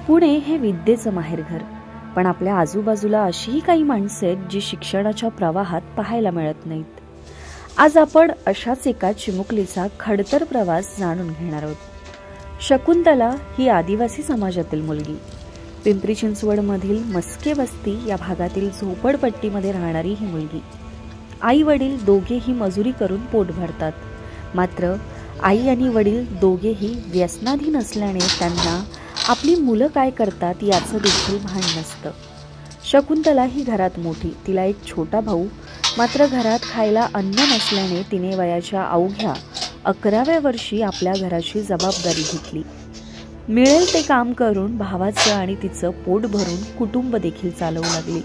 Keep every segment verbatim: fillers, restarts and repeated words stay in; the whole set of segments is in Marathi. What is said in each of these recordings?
पुणे हे विद्येचं माहेरघर, पण आपल्या आजूबाजूला अशीही काही माणसं आहेत जी शिक्षणाच्या प्रवाहात पाहायला मिळत नाहीत. आज आपण अशाच एका चिमुकलीचा खडतर प्रवास जाणून घेणार आहोत. शकुंतला ही आदिवासी समाजातील मुलगी. पिंपरी चिंचवडमधील मस्के वस्ती या भागातील झोपडपट्टीमध्ये राहणारी ही मुलगी. आई वडील दोघेही मजुरी करून पोट भरतात. मात्र आई आणि वडील दोघेही व्यसनाधीन असल्याने त्यांना आपली मुलं काय करतात याचं देखील भान नसतं. शकुंतला ही घरात मोठी. तिला एक छोटा भाऊ. मात्र घरात खायला अन्न नसल्याने तिने वयाच्या अवघ्या अकराव्या वर्षी आपल्या घराची जबाबदारी घेतली. मिळेल ते काम करून भावाचं आणि तिचं पोट भरून कुटुंब देखील चालवू लागली.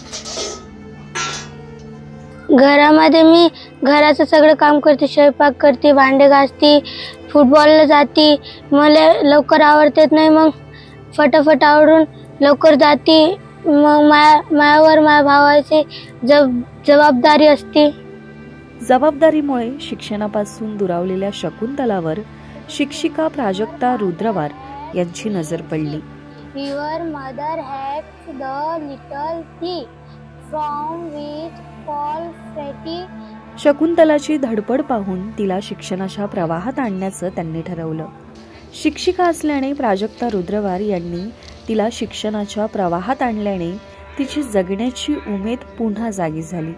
घरामध्ये मी घराचं सगळं काम करते, स्वयंपाक करते, भांडे घासते, फुटबॉलला जाते. मला लवकर आवडत नाही, मग फटाफट आवरून लवकर जाते. मग माया मायावर माझ्या भावाची जब जबाबदारी असते. जबाबदारीमुळे शिक्षणापासून दुरावलेल्या शकुंतलावर शिक्षिका प्राजक्ता रुद्रवार यांची नजर पडली. Your mother had the little thing from which fall फ्रेटी. शकुंतलाची धडपड पाहून तिला शिक्षणाच्या प्रवाहात आणण्याचं त्यांनी ठरवलं. शिक्षिका असल्याने प्राजक्ता रुद्रवार यांनी तिला शिक्षणाच्या प्रवाहात आणल्याने तिची जगण्याची उमेद पुन्हा जागी झाली.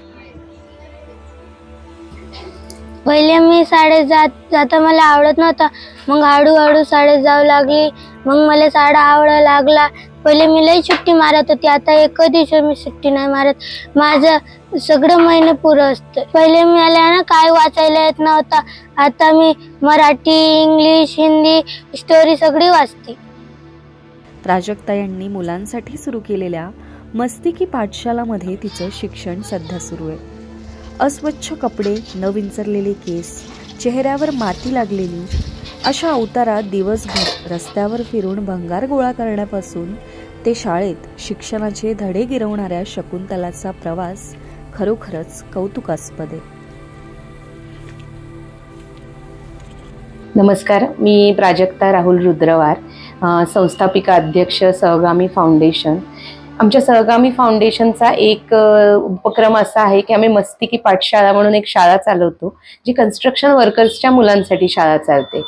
पहिले मी शाळेत जात जाता मला आवडत नव्हता. मग हळूहळू शाळेत जाऊ लागली. मग मला शाळा आवडायला लागला. पहिले मी लई सुट्टी मारत होती. आता एक दिवस मी सुट्टी नाही मारत. माझं सगळं महिने पुरं असतं. पहिले मला ना काय वाचायला येत नव्हता. आता मी मराठी, इंग्लिश, हिंदी स्टोरी सगळी वाचते. प्राजक्ता यांनी मुलांसाठी सुरू केलेल्या मस्ती की पाठशालामध्ये तिचं शिक्षण सध्या सुरू आहे. अस्वच्छ कपडे, न विंचरलेले केस, चेहऱ्यावर माती लागलेली अशा अवतारात दिवसभर रस्त्यावर फिरून भंगार गोळा करण्यापासून ते शाळेत शिक्षणाचे धडे गिरवणाऱ्या शकुंतलाचा प्रवास खरोखरच कौतुकास्पद आहे. नमस्कार, मी प्राजक्ता राहुल रुद्रवार, संस्थापिका अध्यक्ष सहगामी फाउंडेशन. आमच्या सहगामी फाउंडेशनचा एक उपक्रम असा आहे की आम्ही मस्ती की पाठशाळा म्हणून एक शाळा चालवतो, जी कन्स्ट्रक्शन वर्कर्सच्या मुलांसाठी शाळा चालते.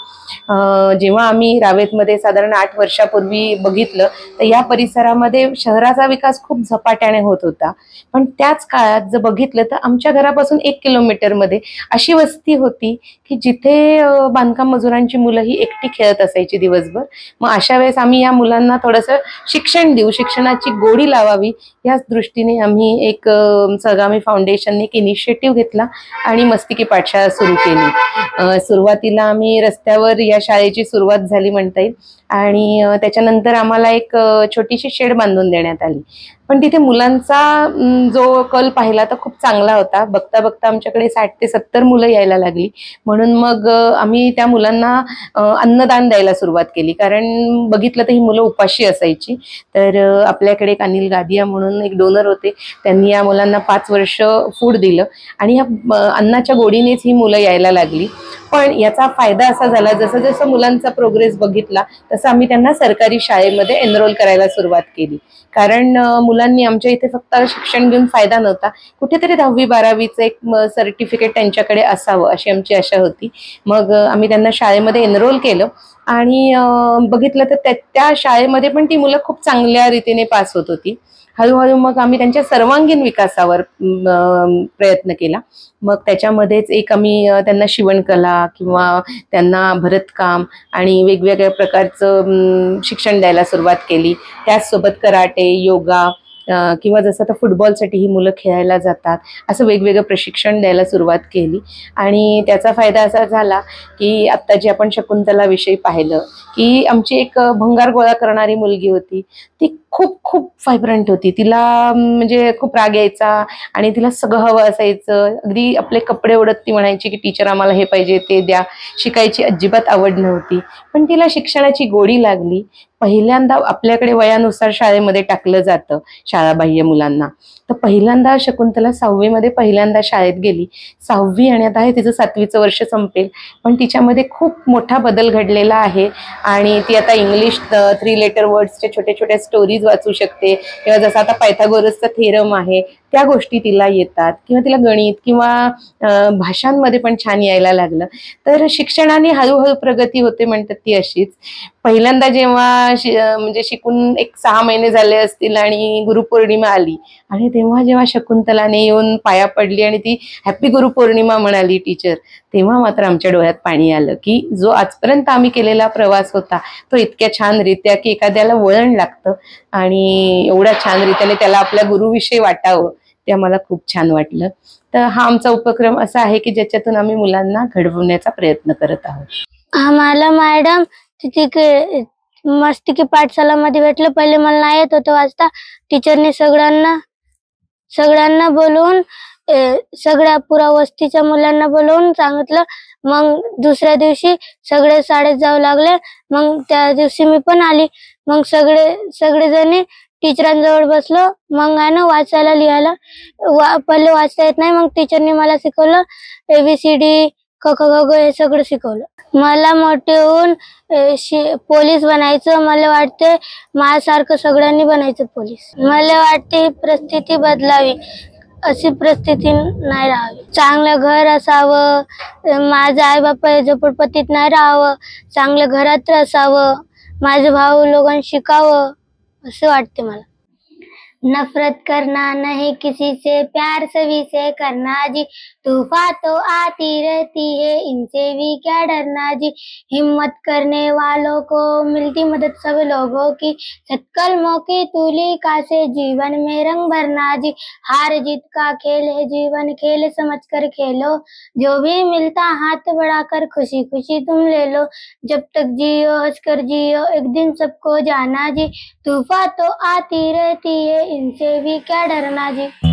जेव्हा आम्ही रावेतमध्ये साधारण आठ वर्षापूर्वी बघितलं तर या परिसरामध्ये शहराचा विकास खूप झपाट्याने होत होता. पण त्याच काळात जर बघितलं तर आमच्या घरापासून एक किलोमीटरमध्ये अशी वस्ती होती की जिथे बांधकाम मजुरांची मुलं ही एकटी खेळत असायची दिवसभर. मग अशा वेळेस आम्ही या मुलांना थोडंसं शिक्षण देऊ, शिक्षणाची गोडी लावावी याच दृष्टीने आम्ही एक सहगामी फाउंडेशनने एक इनिशिएटिव्ह घेतला आणि मस्ती की पाठशाळा सुरू केली. सुरुवातीला आम्ही रस्त्यावर या शाळेची सुरुवात झाली म्हणता येईल आणि त्याच्यानंतर आम्हाला एक छोटीशी शेड बांधून देण्यात आली. पण तिथे मुलांचा जो कल पाहिला तर खूप चांगला होता. बघता बघता आमच्याकडे साठ ते सत्तर मुलं यायला लागली. म्हणून मग आम्ही त्या मुलांना अन्नदान द्यायला सुरुवात केली. कारण बघितलं तर ही मुलं उपाशी असायची. तर आपल्याकडे एक अनिल गादिया म्हणून एक डोनर होते, त्यांनी या मुलांना पाच वर्ष फूड दिलं आणि या अन्नाच्या गोडीनेच ही मुलं यायला लागली. पण याचा फायदा असा झाला, जसं जसं मुलांचा प्रोग्रेस बघितला तसं आम्ही त्यांना सरकारी शाळेमध्ये एनरोल करायला सुरुवात केली. कारण मुलांनी आमच्या इथे फक्त शिक्षण घेऊन फायदा नव्हता, कुठेतरी दहावी बारावीचं एक सर्टिफिकेट त्यांच्याकडे असावं अशी आमची आशा होती. मग आम्ही त्यांना शाळेमध्ये एनरोल केलं आणि बघितलं तर त्या शाळेमध्ये पण ती मुलं खूप चांगल्या रीतीने पास होत होती. हळूहळू मग आम्ही त्यांच्या सर्वांगीण विकासावर प्रयत्न केला. मग त्याच्यामध्येच एक आम्ही त्यांना शिवणकला किंवा त्यांना भरतकाम आणि वेगवेगळ्या प्रकारचं शिक्षण द्यायला सुरुवात केली. त्याचसोबत कराटे, योगा किंवा जसं आता फुटबॉलसाठी ही मुलं खेळायला जातात असं वेगवेगळं प्रशिक्षण द्यायला सुरुवात केली. आणि त्याचा फायदा असा झाला की आत्ता जी आपण शकुंतला विषयी पाहिलं की आमची एक भंगार गोळा करणारी मुलगी होती, ती खूप खूप व्हायब्रंट होती. तिला म्हणजे खूप राग यायचा आणि तिला सगळं हवं असायचं. अगदी आपले कपडे ओढत ती म्हणायची की टीचर आम्हाला हे पाहिजे ते द्या. शिकायची अजिबात आवड नव्हती, पण तिला शिक्षणाची गोडी लागली. पहिल्यांदा आपल्याकडे वयानुसार शाळेमध्ये टाकलं जातं शाळाबाह्य मुलांना. तर पहिल्यांदा शकुंतला सहावीमध्ये पहिल्यांदा शाळेत गेली. सहावी आणि आता हे तिचं सातवीचं वर्ष संपेल, पण तिच्यामध्ये खूप मोठा बदल घडलेला आहे. आणि ती आता इंग्लिश थ्री लेटर वर्ड्सच्या छोट्या छोट्या स्टोरीज वाचू शकते, किंवा जसं आता पायथागोरसचा थेरम आहे त्या गोष्टी तिला येतात, किंवा तिला गणित किंवा भाषांमध्ये पण छान यायला लागलं. तर शिक्षणाने हळूहळू प्रगती होते म्हणतात ती अशीच. पहिल्यांदा जेव्हा शि म्हणजे शिकून एक सहा महिने झाले असतील आणि गुरुपौर्णिमा आली, आणि तेव्हा जेव्हा शकुंतलाने येऊन पाया पडली आणि ती हॅपी गुरुपौर्णिमा म्हणाली टीचर, तेव्हा मात्र आमच्या डोळ्यात पाणी आलं की जो आजपर्यंत आम्ही केलेला प्रवास होता तो इतक्या छान रित्या की एखाद्याला वळण लागतं आणि एवढ्या छान रीतीने त्याला आपल्या गुरुविषयी वाटावं, ते आम्हाला खूप छान वाटलं. तर हा आमचा उपक्रम असा आहे की ज्याच्यातून आम्ही मुलांना घडवण्याचा प्रयत्न करत आहोत. आम्हाला मॅडम तिथे मस्ती की पाठशालामध्ये भेटलं. पहिले मला नाही येत होतं वाचता. टीचरने सगळ्यांना सगळ्यांना बोलवून सगळ्या पुरा वस्तीच्या मुलांना बोलवून सांगितलं. मग दुसऱ्या दिवशी सगळे शाळेत जाऊ लागले. मग त्या दिवशी मी पण आली. मग सगळे सगळेजणी टीचरांजवळ बसलो. मग आहे ना वाचायला लिहायला वा पहिले वाचता येत नाही, मग टीचरने मला शिकवलं एबीसीडी क ख ग घ हे सगळं शिकवलं. मला मोठे होऊन पोलीस बनायचं. मला वाटते माझ्यासारखं सगळ्यांनी बनायचं पोलीस. मला वाटते परिस्थिती बदलावी, अशी परिस्थिती नाही राहावी. चांगलं घर असावं, माझं आई बापा झोपडपट्टीत नाही राहावं, चांगलं घरात असावं, माझे भाऊ लोकांना शिकावं असं वाटते मला. नफरत करना नहीं किसी से, प्यार सभी से करना जी, तूफान तो आती रहती है इनसे भी क्या डरना जी, हिम्मत करने वालों को मिलती मदद सब लोगों की, सत्कर्मों की तुलिका से जीवन में रंग भरना जी, हार जीत का खेल है जीवन, खेल समझ कर खेलो, जो भी मिलता हाथ बढ़ाकर खुशी खुशी तुम ले लो, जब तक जियो हंसकर जियो एक दिन सबको जाना जी, तूफान तो आती रहती है इनसे भी क्या डरना जी।